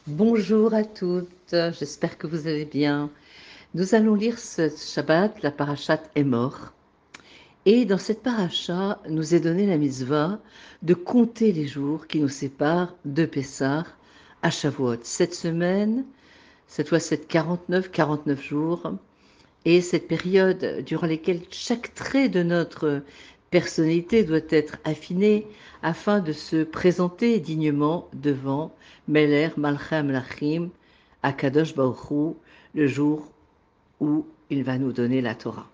Bonjour à toutes, j'espère que vous allez bien. Nous allons lire ce Shabbat, la parashat Emor. Et dans cette paracha, nous est donné la mitzvah de compter les jours qui nous séparent de Pessah à Shavuot. Cette semaine, cette fois c'est 49 jours, et cette période durant laquelle chaque trait de notre personnalité doit être affiné afin de se présenter dignement devant Meler Malchem Lachim, Akadosh Baruch Hu, le jour où il va nous donner la Torah.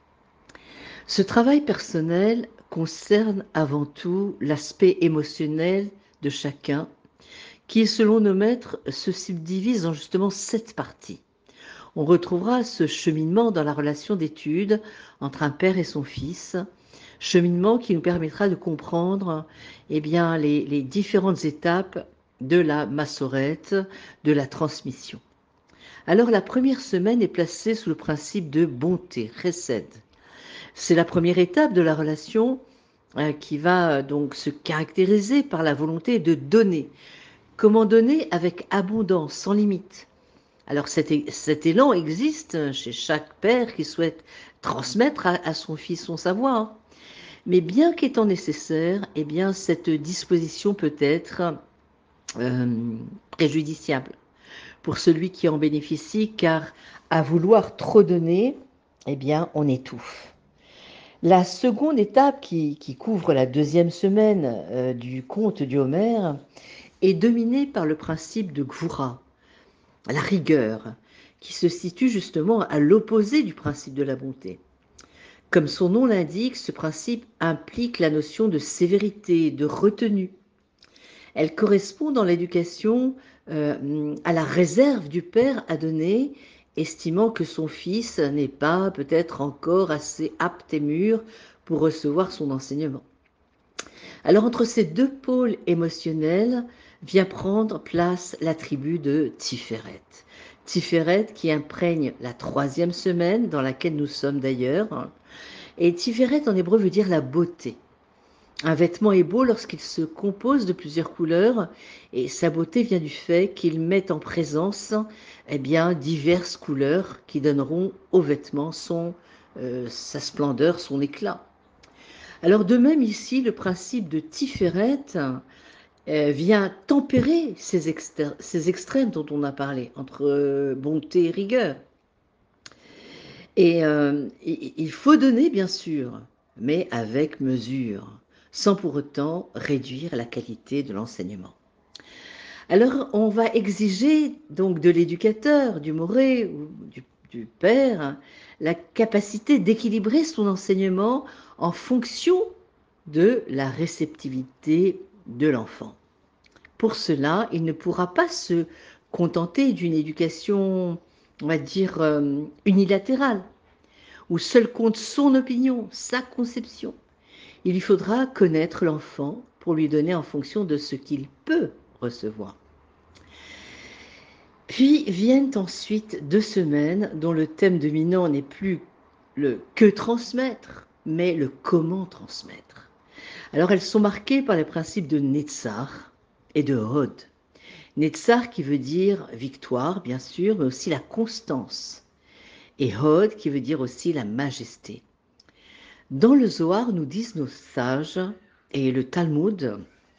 Ce travail personnel concerne avant tout l'aspect émotionnel de chacun, qui, selon nos maîtres, se subdivise en justement 7 parties. On retrouvera ce cheminement dans la relation d'étude entre un père et son fils, cheminement qui nous permettra de comprendre les différentes étapes de la massorette, de la transmission. Alors la première semaine est placée sous le principe de bonté, chesed. C'est la première étape de la relation qui va donc se caractériser par la volonté de donner. Comment donner avec abondance, sans limite. Alors cet élan existe chez chaque père qui souhaite transmettre à son fils son savoir. Mais bien qu'étant nécessaire, cette disposition peut être euh, préjudiciable pour celui qui en bénéficie, car à vouloir trop donner, on étouffe. La seconde étape qui couvre la deuxième semaine du conte du Homère est dominée par le principe de Gvura, la rigueur, qui se situe justement à l'opposé du principe de la bonté. Comme son nom l'indique, ce principe implique la notion de sévérité, de retenue. Elle correspond dans l'éducation à la réserve du père à donner, estimant que son fils n'est pas peut-être encore assez apte et mûr pour recevoir son enseignement. Alors entre ces deux pôles émotionnels vient prendre place l'attribut de Tiferet. Tiferet qui imprègne la troisième semaine dans laquelle nous sommes d'ailleurs. Et Tiferet en hébreu veut dire la beauté. Un vêtement est beau lorsqu'il se compose de plusieurs couleurs et sa beauté vient du fait qu'il met en présence diverses couleurs qui donneront au vêtement sa splendeur, son éclat. Alors de même ici, le principe de Tiferet vient tempérer ces extrêmes dont on a parlé, entre bonté et rigueur. Et il faut donner, bien sûr, mais avec mesure, sans pour autant réduire la qualité de l'enseignement. Alors, on va exiger donc de l'éducateur, du moré ou du père, la capacité d'équilibrer son enseignement en fonction de la réceptivité de l'enfant. Pour cela, il ne pourra pas se contenter d'une éducation, on va dire, unilatérale, où seul compte son opinion, sa conception. Il lui faudra connaître l'enfant pour lui donner en fonction de ce qu'il peut recevoir. Puis viennent ensuite 2 semaines dont le thème dominant n'est plus le que transmettre, mais le comment transmettre. Alors elles sont marquées par les principes de Netzach et de Hod. Netzach qui veut dire victoire, bien sûr, mais aussi la constance. Et Hod qui veut dire aussi la majesté. Dans le Zohar, nous disent nos sages, et le Talmud,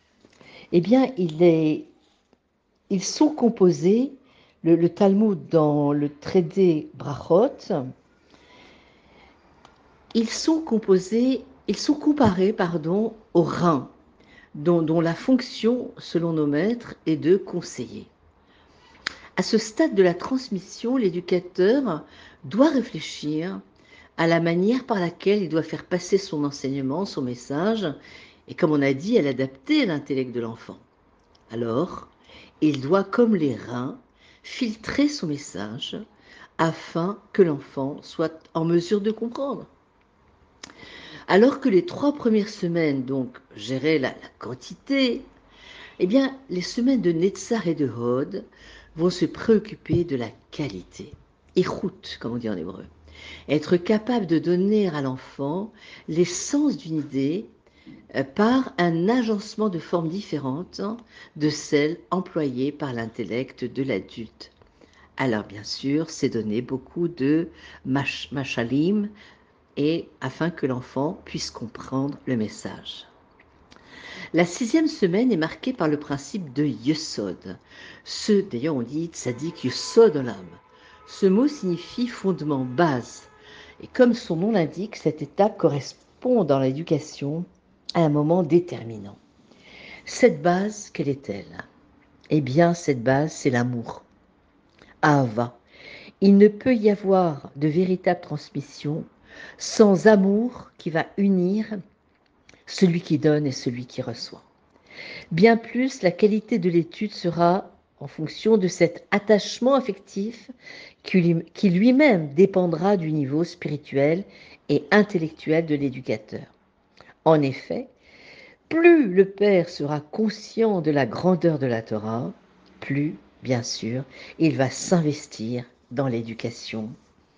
ils sont composés, le Talmud dans le traité Brachot, ils sont comparés, aux reins, dont la fonction, selon nos maîtres, est de conseiller. À ce stade de la transmission, l'éducateur doit réfléchir à la manière par laquelle il doit faire passer son enseignement, son message, et comme on a dit, à l'adapter à l'intellect de l'enfant. Alors, il doit, comme les reins, filtrer son message afin que l'enfant soit en mesure de comprendre. Alors que les 3 premières semaines, donc, géraient la quantité, les semaines de Netzar et de Hod vont se préoccuper de la qualité. Ichut, comme on dit en hébreu. Être capable de donner à l'enfant l'essence d'une idée par un agencement de formes différentes de celles employées par l'intellect de l'adulte. Alors bien sûr, c'est donner beaucoup de machalim et afin que l'enfant puisse comprendre le message. La 6e semaine est marquée par le principe de Yesod. D'ailleurs on dit tzaddik Yesod olam. Ce mot signifie fondement, base. Et comme son nom l'indique, cette étape correspond dans l'éducation à un moment déterminant. Cette base, quelle est-elle? Eh bien, cette base, c'est l'amour. Ahava. Il ne peut y avoir de véritable transmission sans amour qui va unir celui qui donne et celui qui reçoit. Bien plus, la qualité de l'étude sera en fonction de cet attachement affectif qui lui-même dépendra du niveau spirituel et intellectuel de l'éducateur. En effet, plus le père sera conscient de la grandeur de la Torah, plus, bien sûr, il va s'investir dans l'éducation.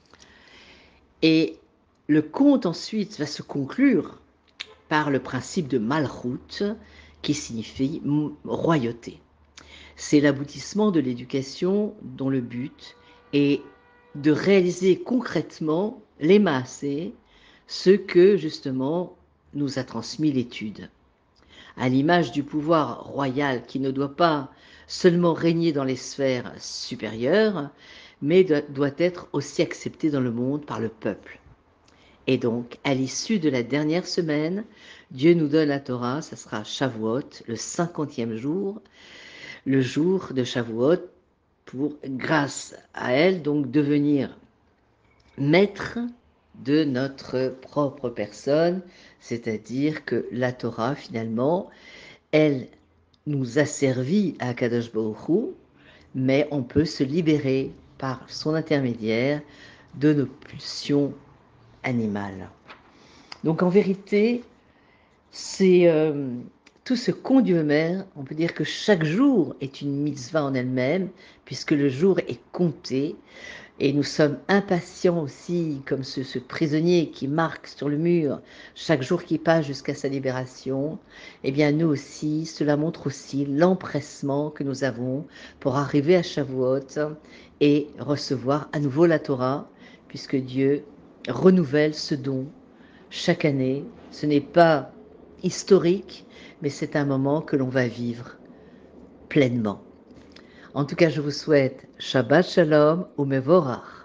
Et le conte ensuite va se conclure par le principe de Malchut, qui signifie royauté. C'est l'aboutissement de l'éducation dont le but est de réaliser concrètement les maasés, ce que justement nous a transmis l'étude. À l'image du pouvoir royal qui ne doit pas seulement régner dans les sphères supérieures, mais doit être aussi accepté dans le monde par le peuple. Et donc, à l'issue de la dernière semaine, Dieu nous donne la Torah, ça sera Shavuot, le 50e jour, le jour de Shavuot, pour, grâce à elle, donc devenir maître de notre propre personne, c'est-à-dire que la Torah, finalement, elle nous a servi à Kadosh Baruch Hu, mais on peut se libérer par son intermédiaire de nos pulsions animales. Donc en vérité, c'est tout ce qu'ont Dieu mère, on peut dire que chaque jour est une mitzvah en elle-même, puisque le jour est compté, et nous sommes impatients aussi, comme ce prisonnier qui marque sur le mur chaque jour qui passe jusqu'à sa libération. Eh bien nous aussi, cela montre aussi l'empressement que nous avons pour arriver à Shavuot et recevoir à nouveau la Torah, puisque Dieu renouvelle ce don chaque année. Ce n'est pas historique, mais c'est un moment que l'on va vivre pleinement. En tout cas, je vous souhaite Shabbat Shalom ou Mevorach.